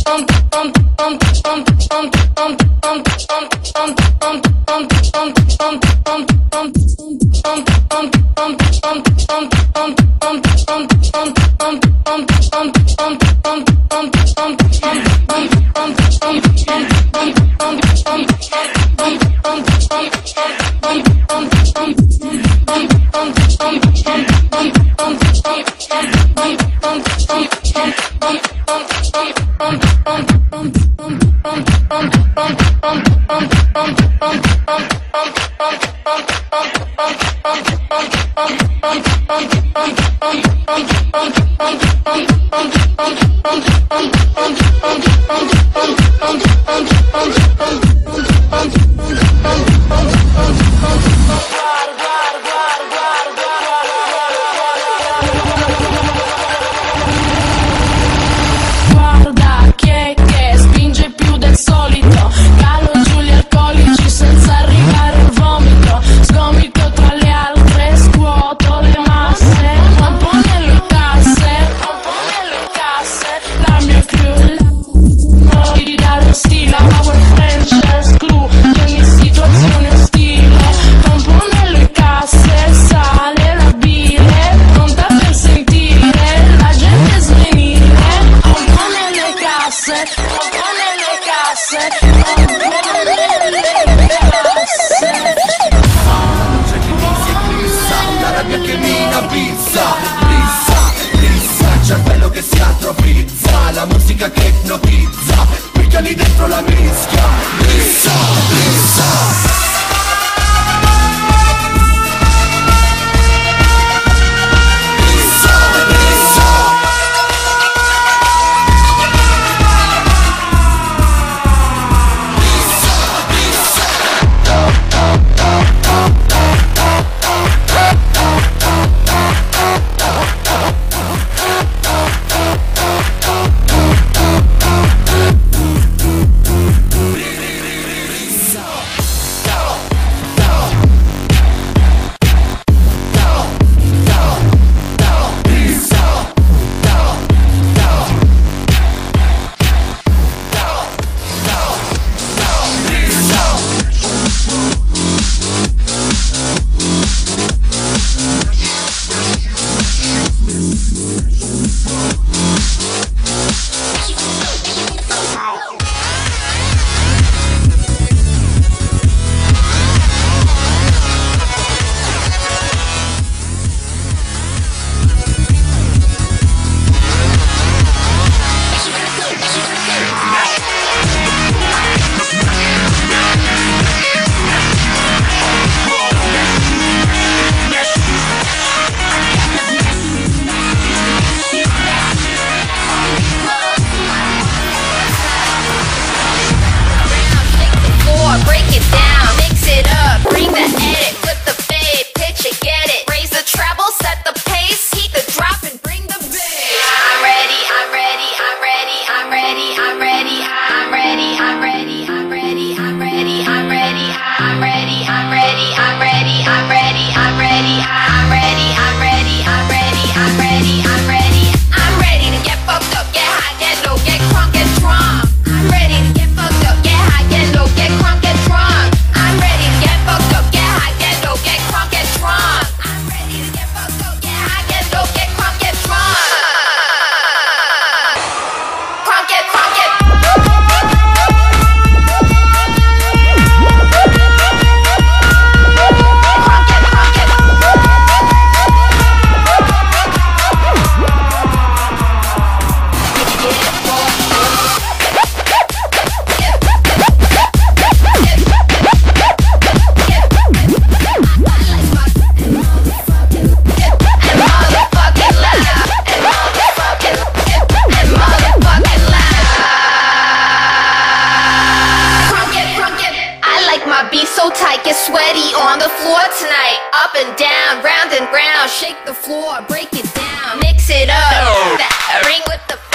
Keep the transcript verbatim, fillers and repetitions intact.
Guarda che, che spinge più del solito, calo giù gli alcolici senza arrivare al vomito, sgomito tra le altre, scuoto le masse, un po' nelle casse, un po' nelle casse, la mia crew, tiri dallo stile, power French, screw, di ogni situazione ostile, un po' nelle casse, sale la bile, pronta per sentire la gente svenire, un po' nelle casse, un po' nelle casse, un po' nelle casse. C'è chi mi si eclissa, la rabbia che mina pizza, pizza, pizza, il cervello che si atrofizza, la musica che ipnotizza, picchiali dentro la mischia, pizza, pizza. Get sweaty on the floor tonight. Up and down, round and round. Shake the floor, break it down. Mix it up. That ring with the